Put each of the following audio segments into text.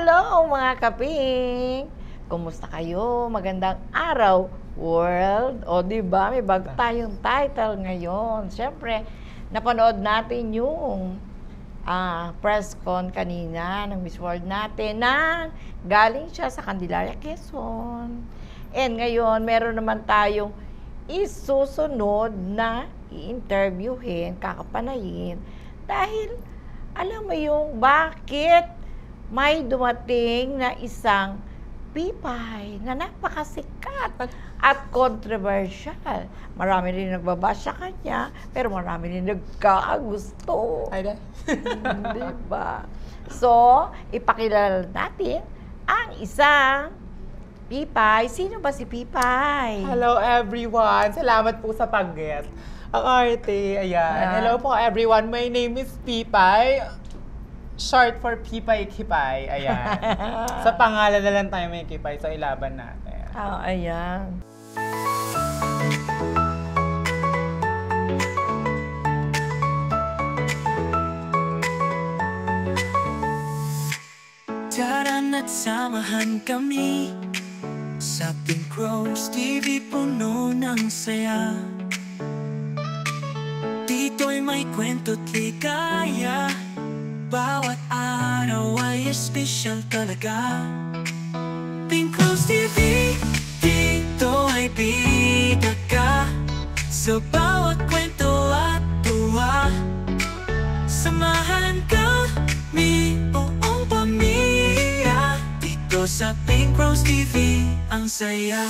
Hello mga kaping! Kumusta kayo? Magandang araw, world! O diba, may bago tayong title ngayon. Siyempre, napanood natin yung press con kanina ng Miss World natin na galing siya sa Candelaria, Quezon. And ngayon, meron naman tayong isusunod na i-interviewin, kakapanayin, dahil alam mo yung bakit may dumating na isang pipay na napakasikat at controversial. Marami rin nagbabash sa kanya, pero marami rin nagkakagusto. Ay, diba? So, ipakilala natin ang isang pipay. Sino ba si Pipay? hello everyone! Salamat po sa pag-guest. Ang arte, ayan. Hello po everyone, my name is Pipay. Short for Pipay Kipay, ayan. Sa pangalan na lang tayo may Kipay, so ilaban natin. Ayan. Taran at samahan kami sa Pink Rose TV, puno ng saya. Dito'y may kwento't ligaya, bawat araw ay espesyal talaga. Pink Rose TV, dito ay bida ka sa bawat kwento at tuwa. Samahan kami, buong pamilya, dito sa Pink Rose TV, ang saya.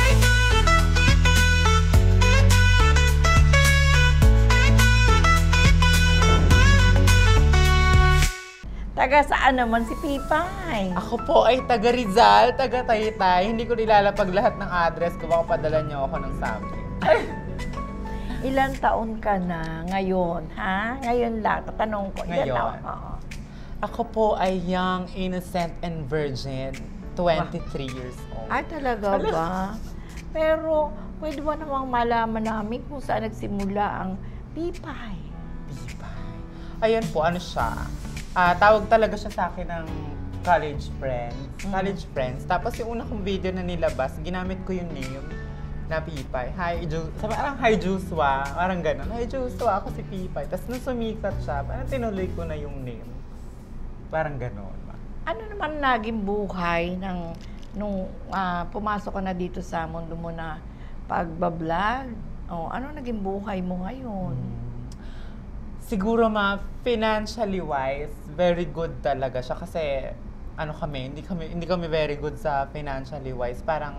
Taga saan naman si Pipay? Ako po ay taga Rizal, taga Taytay. Hindi ko nilalapag lahat ng address ko, baka padala niyo ako ng something. Ilan taon ka na ngayon, ha? Ngayon lang, tatanong ko. Ilan Ngayon? taon? Oo. Ako po ay young, innocent, and virgin. 23 years old. Ay, talaga ba? Pero, pwede ba namang malaman namin kung saan nagsimula ang Pipay? Pipay. Ayan po, ano siya? Tawag talaga siya sa akin ng college friends. College friends. Tapos yung una kong video na nilabas, ginamit ko yung name na Pipay. Parang hi Joshua. Parang gano'n. Hi Joshua, ako si Pipay. Tapos nung sumikat siya, parang tinuloy ko na yung name. Parang gano'n. Ano naman naging buhay nung pumasok ka na dito sa mundo mo na pagbablog? Ano naging buhay mo ngayon? Siguro financially wise, very good talaga siya kasi hindi kami very good sa financially wise. Parang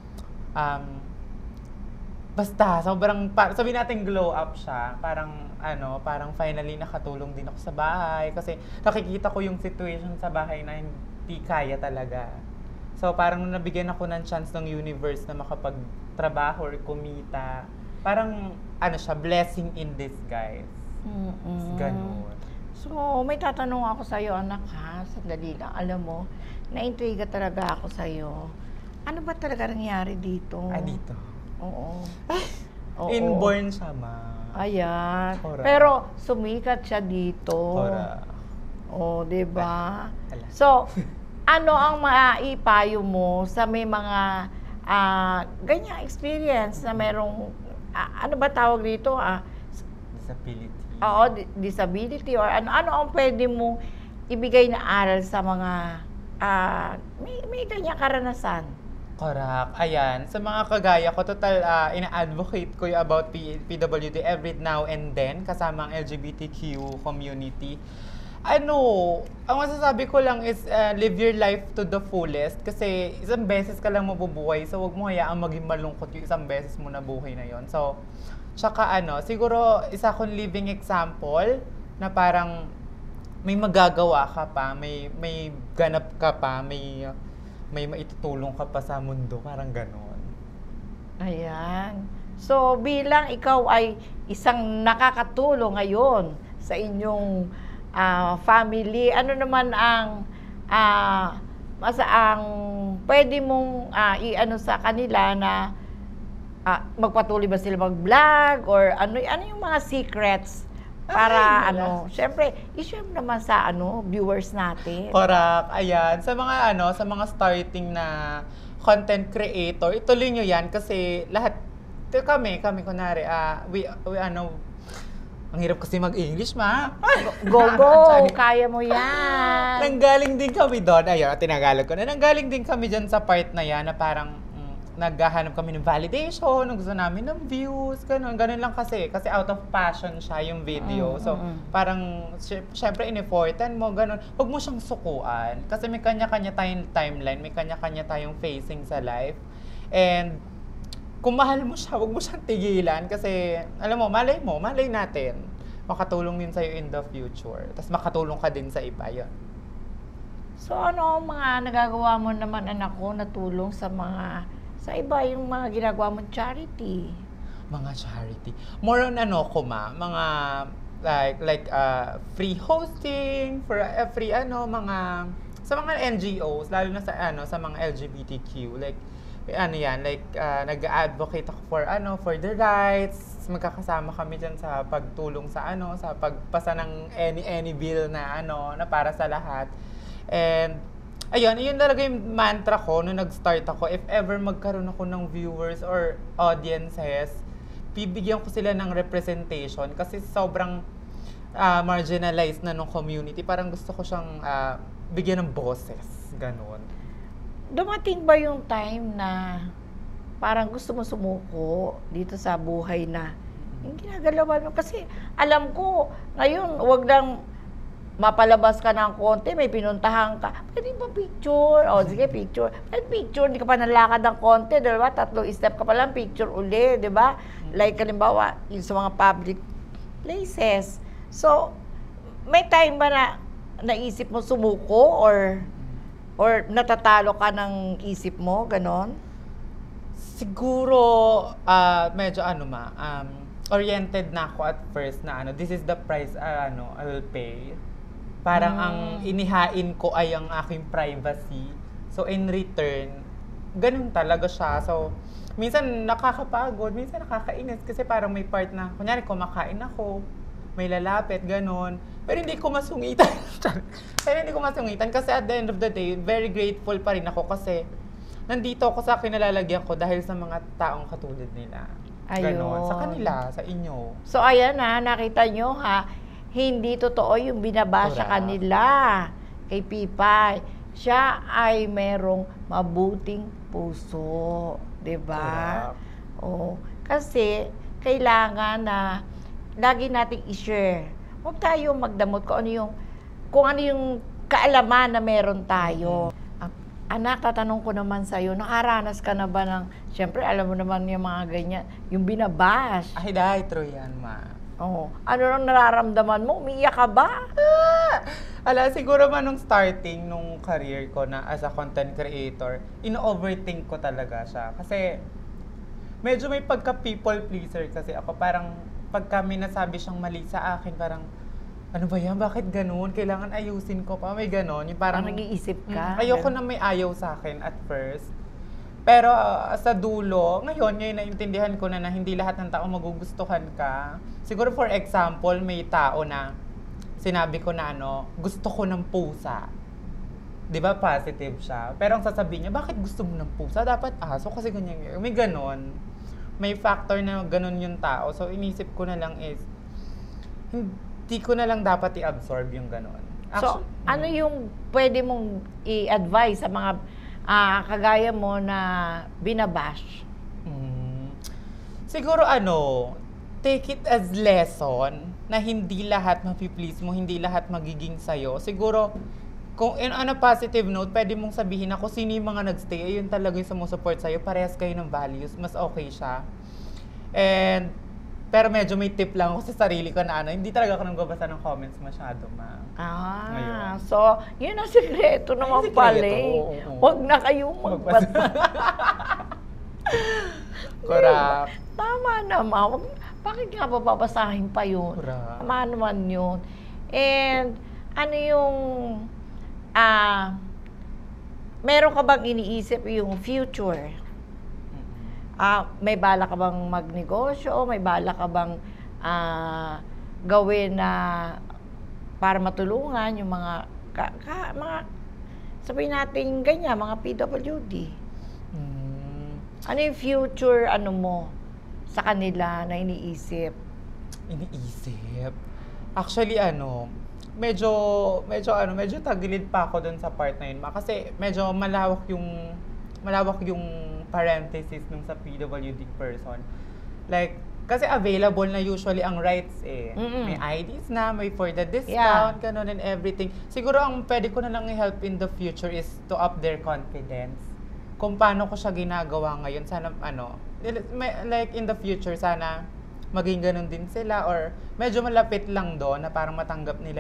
basta sobrang sabihin natin glow up siya. Parang finally nakatulong din ako sa bahay kasi nakikita ko yung situation sa bahay na hindi kaya talaga. So parang nabigyan ako ng chance ng universe na makapagtrabaho or kumita. Parang siya, blessing in disguise. Ganun. So, may tatanong ako sa'yo, anak, ha? Sandali lang. Alam mo, na-intriga talaga ako sa'yo. Ano ba talaga nangyari dito? Dito? Oo. Inborn siya, ma. Ayan. Correct. Pero, sumikat siya dito. Correct. Diba? So, ano ang maipayo mo sa may mga ganyang experience na merong, ano ba tawag dito? Disability. Oo, disability or ano ang pwede mong ibigay na aral sa mga may ganyang karanasan? Correct. Ayan. Sa mga kagaya ko, total ina-advocate ko yung about PWD every now and then kasama ang LGBTQ community. Ang masasabi ko lang is live your life to the fullest kasi isang beses ka lang mabubuhay, so huwag mo hayaang maging malungkot yung isang beses mo na buhay na yon. So, tsaka siguro isa akong living example na parang may magagawa ka pa, may ganap ka pa, may maitutulong ka pa sa mundo, parang gano'n. Ayan. So, bilang ikaw ay isang nakakatulong ngayon sa inyong family, ano naman ang pwede mong i-ano sa kanila na magpatuloy ba sila mag-vlog or ano yung mga secrets Para syempre, i-share mo naman sa viewers natin. Correct. Ayan. Sa mga starting na content creator, ituloy nyo yan kasi lahat, kami kunwari, ang hirap kasi mag-English, ma. Go! Kaya mo yan! Nanggaling din kami doon. Ayun, tinagalog ko na. Nanggaling din kami dyan sa part na yan na parang naghahanap kami ng validation, gusto namin ng views, ganun lang kasi. Kasi out of passion siya yung video. So, parang, syempre, in-effortan mo, ganun. Huwag mo siyang sukuan. Kasi may kanya-kanya tayong timeline, may kanya-kanya tayong facing sa life. And, kung mahal mo siya, huwag mo siyang tigilan. Kasi, alam mo, malay natin. Makatulong din sa'yo in the future. Tapos makatulong ka din sa iba, yun. So, mga nagagawa mo naman, anak ko, na tulong sa iba, yung mga ginagawa mong charity? Mga charity. More on mga free hosting, for free sa mga NGOs, lalo na sa mga LGBTQ, nag-advocate ako for their rights. Magkakasama kami diyan sa pagtulong sa pagpasa ng any bill na para sa lahat. And ayun, yun talaga yung mantra ko nung nag-start ako. If ever magkaroon ako ng viewers or audiences, bibigyan ko sila ng representation kasi sobrang marginalized na nung community. Parang gusto ko siyang bigyan ng boses. Ganon. Dumating ba yung time na parang gusto mo sumuko dito sa buhay na yung ginagalawan mo? Kasi alam ko, ngayon, wag lang mapalabas ka ng konti, may pinuntahan ka, pwede ba picture? O, sige, picture. Pwede picture, hindi ka pa nalakad ng konti, diba? 3 step ka pa lang, picture uli, diba? Like, halimbawa, yung sa mga public places. So, may time ba na naisip mo sumuko or natatalo ka ng isip mo, ganon? Siguro, medyo oriented na ako at first na this is the price I'll pay. Parang ang inihain ko ay ang aking privacy. So in return, ganun talaga siya. So minsan nakakapagod, minsan nakakainis kasi parang may part na, kunyari kumakain ako, may lalapit, ganun. Pero hindi ko masungitan. Kasi at the end of the day, very grateful pa rin ako kasi nandito ako sa kinalalagyan ko dahil sa mga taong katulad nila. Ganon. Sa kanila, sa inyo. So ayan nakita nyo hindi totoo yung binabasa kanila kay Pipay. Siya ay merong mabuting puso. Diba? Kasi kailangan na lagi nating i-share. Huwag tayo magdamot kung ano yung kaalaman na meron tayo. Anak, tatanong ko naman sa'yo, nakaranas ka na ba siyempre, alam mo naman yung mga ganyan, yung binabash. Ay, true yan, ma. Ano nang nararamdaman mo? Umiiyak ka ba? Siguro nung starting nung career ko na as a content creator, ino-overthink ko talaga siya. Kasi, medyo may pagka-people pleaser kasi ako. Parang, pagka may nasabi siyang mali sa akin, parang, ano ba yan? Bakit ganun? Kailangan ayusin ko pa. May ganun. Yung parang nag-iisip ka? Ayoko na may ayaw sa akin at first. Pero sa dulo, ngayon naintindihan ko na hindi lahat ng tao magugustuhan ka. Siguro for example, may tao na sinabi ko na gusto ko ng pusa. Di ba positive siya? Pero ang sasabihin niya, bakit gusto mo ng pusa? Dapat aso kasi ganyan. May ganon. May factor na ganon yung tao. So inisip ko na lang is, hindi ko na lang dapat i-absorb yung ganon. So, ano yung pwede mong i-advise sa mga kagaya mo na binabash? Siguro take it as lesson na hindi lahat mapi-please mo, hindi lahat magiging sayo. Siguro, kung on a positive note, pwede mong sabihin ako sino yung mga nagstay, ayun talaga yung sumusupport sa'yo, parehas kayo ng values, mas okay siya. Pero medyo may tip lang ako sa sarili ko na hindi talaga ako nagbabasa ng comments masyado, ma. Ngayon. So, yun ang sikreto naman pala. Huwag na kayong magbasa. Correct. Tama naman. Bakit nga babasahin pa yun? Correct. Tama naman yun. And, ano yung, meron ka bang iniisip yung future? May bala ka bang magnegosyo? May bala ka bang gawin na para matulungan yung mga sabihin natin ganyan, mga PWD? Ano yung future mo sa kanila na iniisip? Iniisip? Actually, medyo tagilid pa ako dun sa part na yun, kasi medyo malawak yung parenthesis nung sa PWD person. Like, kasi available na usually ang rights May IDs na, may for the discount, ganun and everything. Siguro ang pwede ko na lang i-help in the future is to up their confidence. Kung paano ko siya ginagawa ngayon, sana like in the future, sana maging ganun din sila or medyo malapit lang doon na parang matanggap nila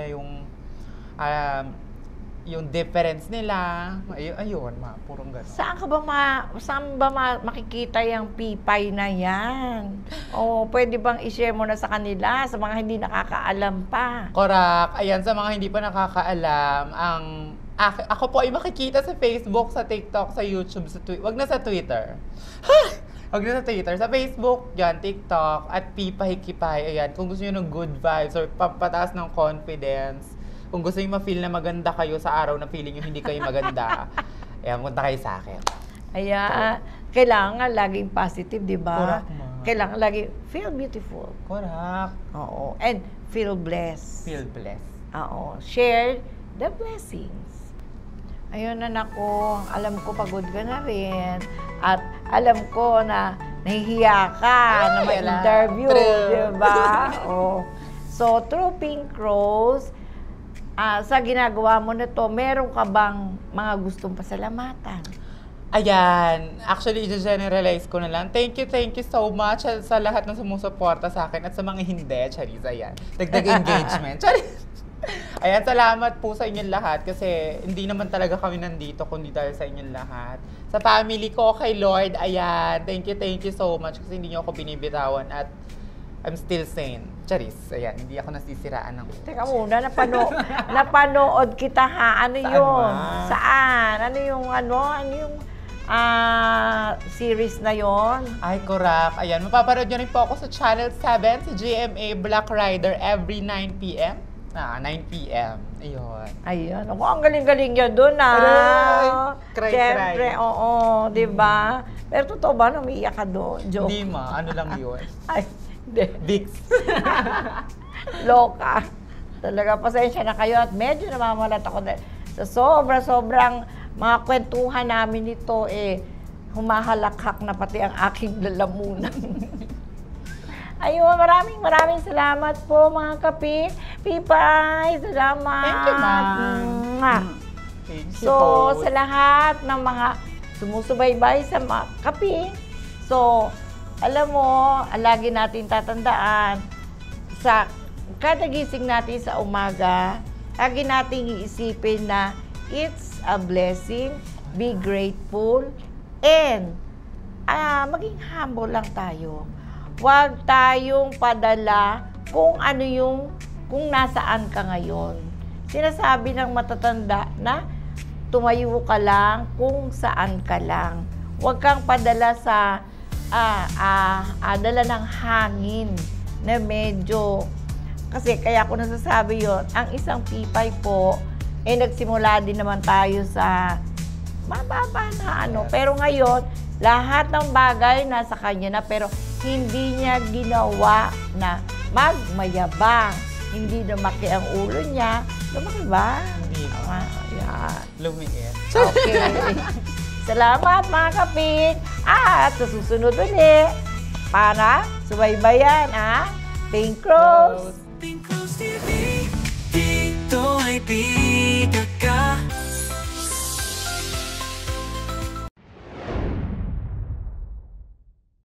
yung difference nila. Ayun, purong gano'n. Saan ba makikita yung pipay na yan? O pwede bang i-share mo na sa kanila, sa mga hindi nakakaalam pa? Correct. Ayan, sa mga hindi pa nakakaalam, ako po ay makikita sa Facebook, sa TikTok, sa YouTube, sa Twitter. Wag na sa Twitter. Wag na sa Twitter. Sa Facebook, yan, TikTok, at Pipay-Kipay. Ayan, kung gusto nyo ng good vibes or papataas ng confidence, kung gusto nyo ma-feel na maganda kayo sa araw na feeling nyo hindi kayo maganda, ayan, punta kayo sa akin. Ayan, kailangan laging positive, di ba? Correct, ma. Kailangan laging feel beautiful. Correct. Oo. And feel blessed. Feel blessed. Oo. Share the blessings. Ayun, anak ko, alam ko pagod ka na rin. At alam ko na nahihiya ka na may interview, di ba? Oh. So, through Pink Rose, sa ginagawa mo na to, meron ka bang mga gustong pasalamatan? Ayan, actually, i-generalize ko na lang. Thank you so much sa lahat ng sumusuporta sa akin at sa mga hindi, Charis, ayan. Dagdag engagement. Charis! Ayan, salamat po sa inyong lahat kasi hindi naman talaga kami nandito kundi dahil sa inyong lahat. Sa family ko, kay Lord, ayan, thank you so much kasi hindi niyo ako binibitawan at I'm still sane. Charis, ayan, hindi ako nasisiraan ng Teka muna, napanood kita ha. Ano yun? Saan? Ano yung series na yon? Ay, correct. Ayan, mapapanood nyo rin po ako sa Channel 7, sa GMA Black Rider every 9 p.m. 9 p.m. Ayun. Ayun. Ako, ang galing-galing niya doon, Cry. Siyempre, oo, di ba? Pero totoo ba, umiiyak ka doon? Joke. Hindi ano lang yun. Ay, hindi. Vicks. Loka. Talaga, pasensya na kayo at medyo namamalat ako sa sobrang mga kwentuhan namin nito, humahalakhak na pati ang aking lalamunan. Ayun, maraming salamat po mga kapi. Pipay, salamat. Thank you, ma'am. Thank you So, po. sa lahat ng mga sumusubaybay sa mga kapi, so, alam mo, lagi natin tatandaan, sa kada gising natin sa umaga, lagi nating iisipin na it's a blessing, be grateful, and maging humble lang tayo. Huwag tayong padala kung kung nasaan ka ngayon. Sinasabi ng matatanda na tumayo ka lang kung saan ka lang. Huwag kang padala sa dala ng hangin na medyo, kasi kaya ako nasasabi yon, ang isang pipay po, nagsimula din naman tayo sa mababa na pero ngayon, lahat ng bagay nasa kanya na, pero hindi niya ginawa na magmayabang. Hindi lumaki ang ulo niya. Lumaki ba? Hindi. Yan. Lumiit. Okay. Salamat mga kapit. At sa susunod ulit, para subaybayan, Pink Rose. Pink Rose TV, dito ay bida